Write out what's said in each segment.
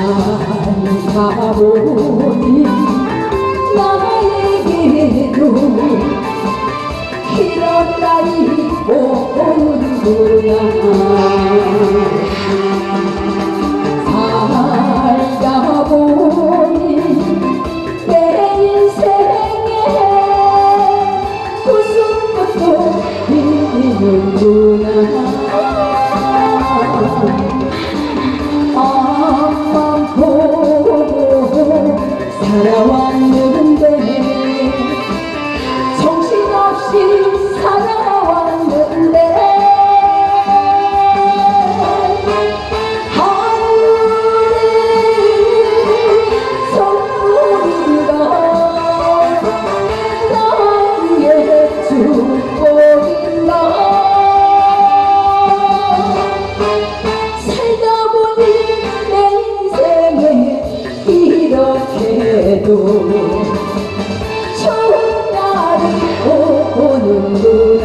살아보니 나에게도 이런 날이 오는구나. 살다 보니 내 인생에 웃음 것도 있는구나. 앞만 보고 살아왔는데 정신없이 살아왔는데 하늘의 선물인가 나의 축복인가. 살다 보니 내 인생에 이렇게도 좋은 날이 오는구나.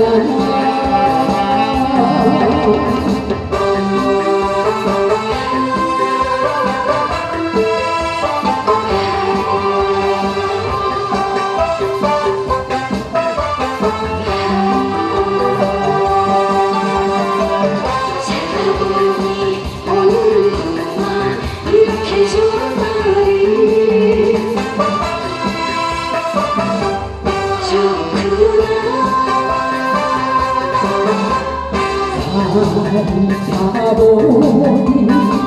살다 보니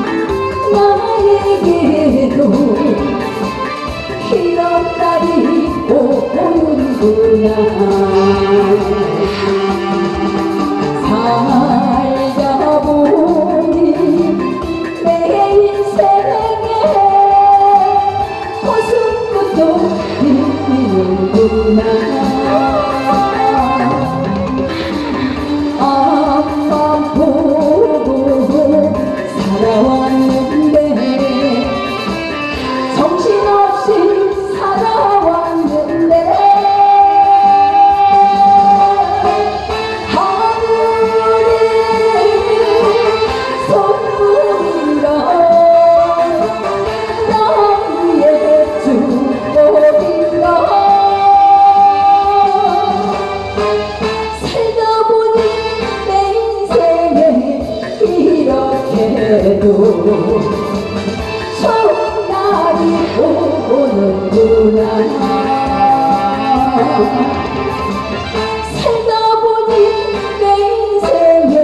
나에게도 이런 날이 오는구나. 살다 보니 내 인생에 웃음 것도 있는구나. 살아왔는데 정신없이 살아왔는데 하늘의 선물인가 나의 축복인가. 살다 보니 내 인생에 이렇게도 좋은 날이 오는구나. 살다 보니 내 인생에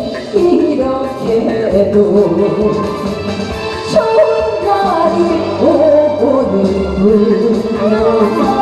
이렇게도 좋은 날이 오는구나.